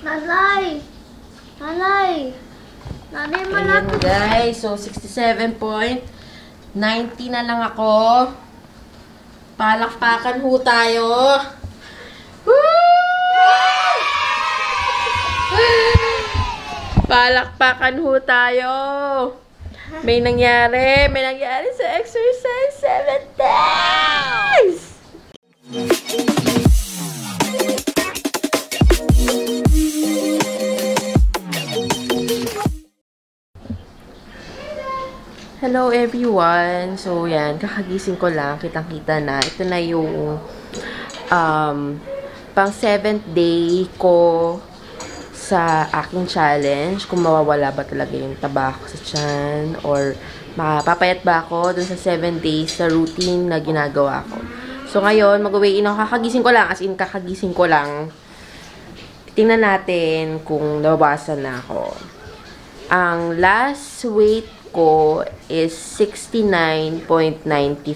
Nanay! Nanay! Nanay, Ayan malapit. guys, so 67.90 na lang ako. Palakpakan ho tayo. Woo! Palakpakan ho tayo. May nangyari sa exercise 7 days. Hello everyone! So yan, kakagising ko lang, kitang-kita na. Ito na yung pang 7th day ko sa aking challenge. Kung mawawala ba talaga yung taba ko sa tiyan or mapapayat ba ako dun sa 7 days sa routine na ginagawa ko. So ngayon, mag-weigh in ako. Kakagising ko lang, as in kakagising ko lang. Tingnan natin kung nabawasan na ako. Ang last weight ko is 69.95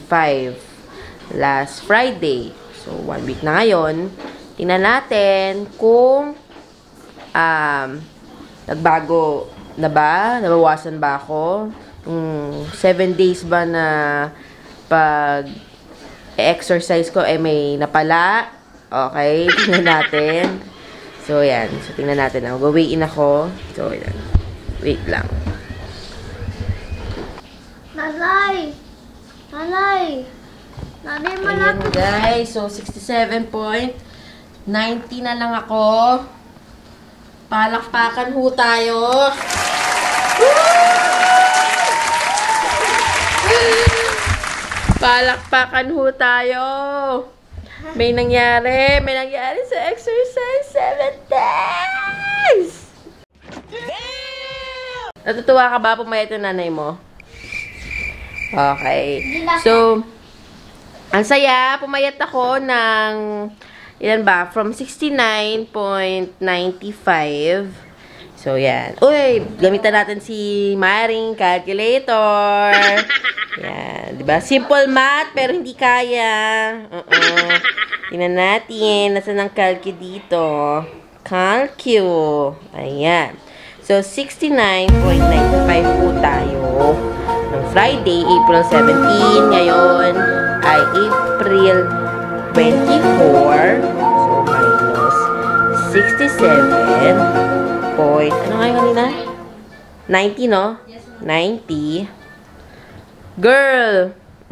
last Friday. So, 1 week na ngayon. Tingnan natin kung nagbago na ba? Nabawasan ba ako? 7 days ba na pag-exercise ko may napala? Okay, tingnan natin. So, yan. So, tingnan natin. Mag-weigh in ako. So, yan. Wait lang. Nanay! Nanay! Nanay, malapit. Ayan guys, so 67.90 na lang ako. Palakpakan ho tayo. Palakpakan ho tayo. May nangyari sa exercise 7 days. Natutuwa ka ba pumayat yung nanay mo? Okay. So, ang saya, pumayat ako ng, ilan ba? From 69.95. So, yan. Uy, gamitan natin si Maring calculator. Yan. Diba? Simple math, pero hindi kaya. Tingnan natin. Nasaan ang calcu dito? Calcu. Ayan. So, 69.95 po tayo. Ng Friday, April 17. Ngayon ay April 24. So, minus 67. Ano nga yung kanina? 90, no? 90. Girl!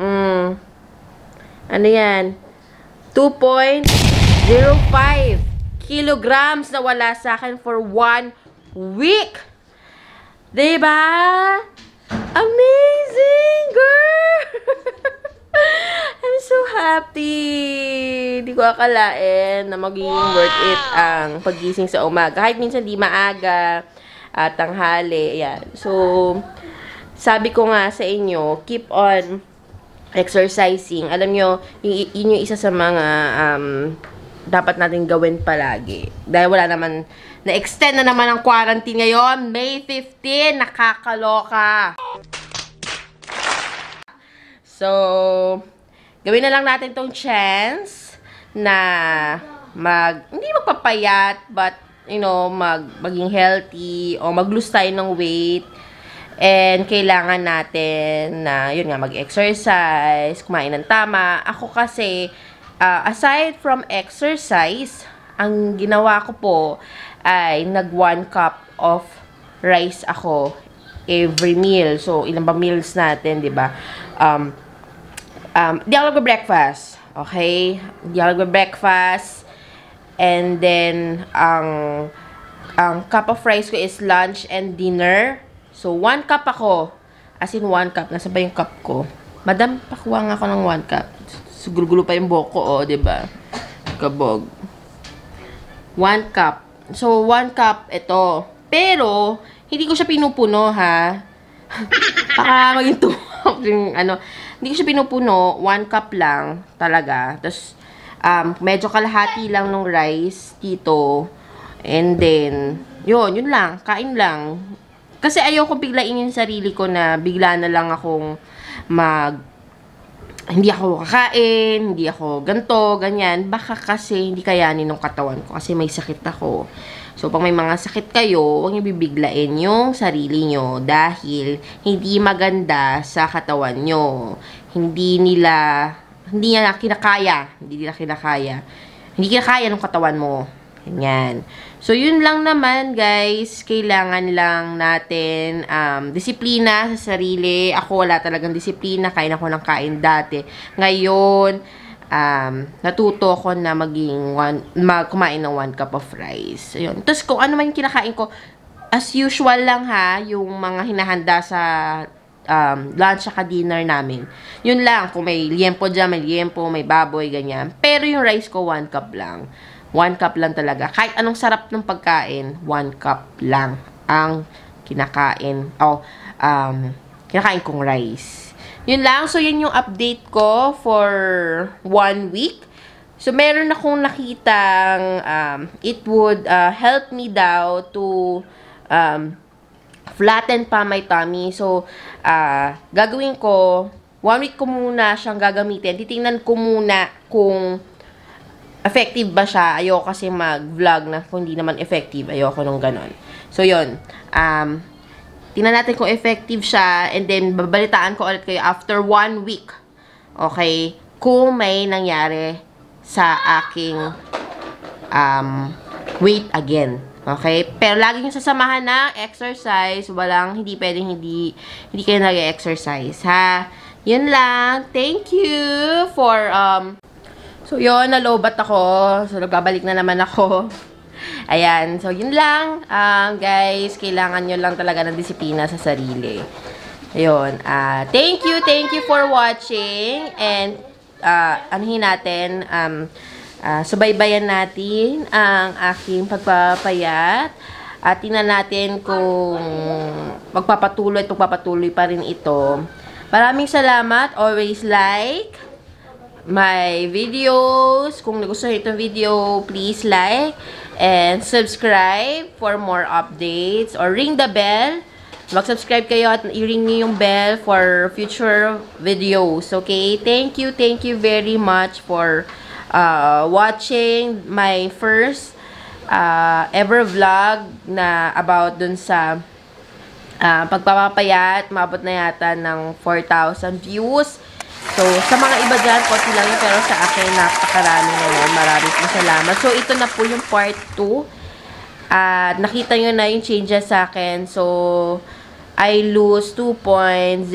Ano yan? 2.05 kilograms na wala sa akin for 1 week! Diba? Amazing, girl! I'm so happy! Hindi ko akalain na magiging worth it ang paggising sa umaga. Kahit minsan di maaga at tanghali. Ayan. So, sabi ko nga sa inyo, keep on exercising. Alam nyo, yun yung isa sa mga dapat natin gawin palagi. Dahil wala naman, na-extend na naman ang quarantine ngayon. May 15, nakakaloka. So, gawin na lang natin tong chance na hindi magpapayat, but, you know, maging healthy o mag-lose tayo ng weight. And kailangan natin na, yun nga, mag-exercise, kumain ng tama. Ako kasi, aside from exercise, ang ginawa ko po ay nag 1 cup of rice ako every meal. So, ilan ba meals natin, di ba? Di ako nag-breakfast. Okay? Di ako nag-breakfast. And then, ang cup of rice ko is lunch and dinner. So, 1 cup ako. As in, 1 cup. Nasa ba yung cup ko? Madam, pakuha nga ako ng 1 cup. Gulo-gulo pa yung buhok ko, oh, diba? Kabog. 1 cup. So, 1 cup, ito. Pero, hindi ko siya pinupuno, ha? Baka maging 2 cup yung, hindi ko siya pinupuno. 1 cup lang, talaga. Tapos, medyo kalahati lang ng rice dito. And then, yun lang. Kain lang. Kasi ayoko biglain yung sarili ko na bigla na lang akong hindi ako kakain, hindi ako ganto, ganyan. Baka kasi hindi kayanin ng katawan ko kasi may sakit ako. So, pag may mga sakit kayo, huwag niyo bibiglain yung sarili nyo dahil hindi maganda sa katawan nyo. Hindi nila kinakaya. Hindi kinakaya ng katawan mo. Ganyan. So, yun lang naman, guys. Kailangan lang natin disiplina sa sarili. Ako, wala talagang disiplina. Kain ako ng kain dati. Ngayon, natuto ko na kumain ng 1 cup of rice. Ayun. Tapos, kung ano man yung kinakain ko, as usual lang ha, yung mga hinahanda sa lunch at dinner namin. Yun lang. Kung may liempo dyan, may liempo, may baboy, ganyan. Pero yung rice ko, 1 cup lang. 1 cup lang talaga. Kahit anong sarap ng pagkain, 1 cup lang ang kinakain. Kinakain kong rice. Yun lang. So, yun yung update ko for 1 week. So, meron akong nakitang it would help me daw to flatten pa my tummy. So, gagawin ko, 1 week ko muna siyang gagamitin. Titingnan ko muna kung effective ba siya. Ayoko kasi mag-vlog na kung hindi naman effective. Ayoko nung ganon. So, yun. Tingnan natin kung effective siya. And then, babalitaan ko ulit kayo after 1 week. Okay? Kung may nangyari sa aking weight again. Okay? Pero lagi nyo sasamahan ng exercise. Hindi pwedeng hindi kayo nag-exercise. Ha? Yun lang. Thank you for so, yun, nalobat ako. So, nagbabalik na naman ako. Ayan. So, yun lang. Guys, kailangan nyo lang talaga ng disiplina sa sarili. Ayun. Thank you for watching. And, anuhin natin, subaybayan natin ang aking pagpapayat. At tingnan natin kung magpapatuloy pa rin ito. Maraming salamat. Always like my videos. Kung nagustuhan itong video, please like and subscribe for more updates or ring the bell. Mag-subscribe kayo at i-ring niyo yung bell for future videos. Okay? Thank you very much for watching my first ever vlog na about dun sa pagpapapayat. Mabot na yata ng 4,000 views. So, sa mga iba dyan, konti lang yun, pero sa akin, napakarami na yun. Maraming salamat. So, ito na po yung part 2. Nakita nyo na yung changes sa akin. So, I lose 2.09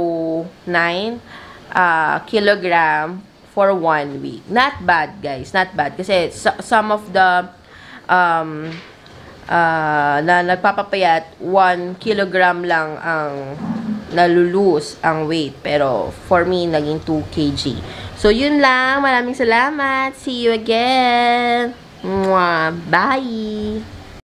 kilogram for 1 week. Not bad, guys. Not bad. Kasi, some of the na nagpapapayat, 1 kilogram lang ang nalulose ang weight. Pero, for me, naging 2 kg. So, yun lang. Maraming salamat. See you again. Mwah. Bye!